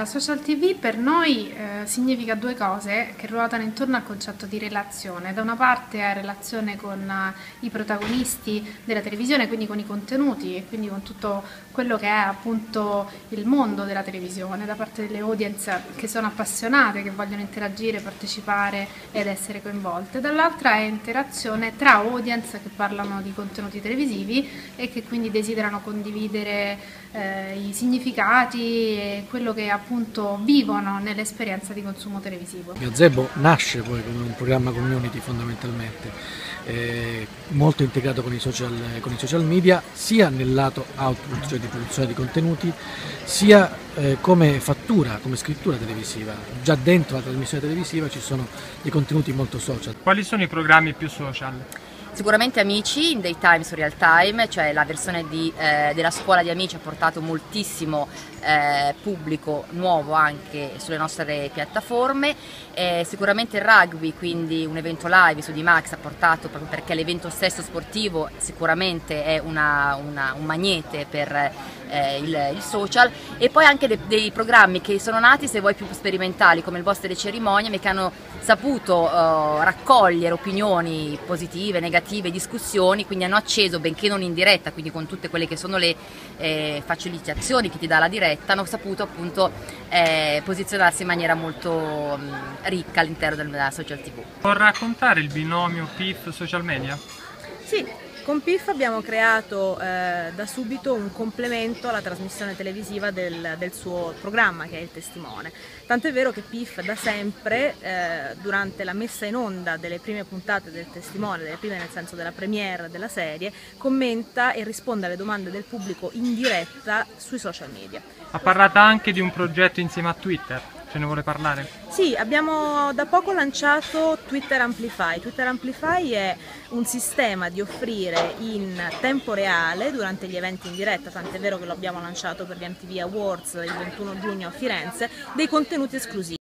social TV per noi significa due cose che ruotano intorno al concetto di relazione. Da una parte è relazione con i protagonisti della televisione, quindi con i contenuti e quindi con tutto quello che è appunto il mondo della televisione, da parte delle audience che sono appassionate, che vogliono interagire, partecipare ed essere coinvolte. Dall'altra è interazione tra audience che parlano di contenuti televisivi e che quindi desiderano condividere i significati e quello che appunto vivono nell'esperienza di consumo televisivo. Gazebo nasce poi come un programma community fondamentalmente, molto integrato con i social media, sia nel lato output, cioè di produzione di contenuti, sia come fattura, come scrittura televisiva. Già dentro la trasmissione televisiva ci sono dei contenuti molto social. Quali sono i programmi più social? Sicuramente Amici, in Daytime su Real Time, cioè la versione della scuola di Amici ha portato moltissimo pubblico nuovo anche sulle nostre piattaforme. Sicuramente il rugby, quindi un evento live su D-Max ha portato, proprio perché l'evento stesso sportivo sicuramente è un magnete per il social, e poi anche dei programmi che sono nati, se vuoi, più sperimentali, come il Boss delle Cerimonie, ma che hanno saputo raccogliere opinioni positive, negative, discussioni, quindi hanno acceso, benché non in diretta, quindi con tutte quelle che sono le facilitazioni che ti dà la diretta, hanno saputo appunto posizionarsi in maniera molto ricca all'interno della social TV. Può raccontare il binomio PIF social media? Sì. Con PIF abbiamo creato da subito un complemento alla trasmissione televisiva del suo programma, che è Il Testimone. Tant'è vero che PIF da sempre, durante la messa in onda delle prime puntate del Testimone, delle prime nel senso della premiere della serie, commenta e risponde alle domande del pubblico in diretta sui social media. Ha parlato anche di un progetto insieme a Twitter. Ce ne vuole parlare? Sì, abbiamo da poco lanciato Twitter Amplify. Twitter Amplify è un sistema di offrire in tempo reale, durante gli eventi in diretta, tant'è vero che lo abbiamo lanciato per gli MTV Awards il 21 giugno a Firenze, dei contenuti esclusivi.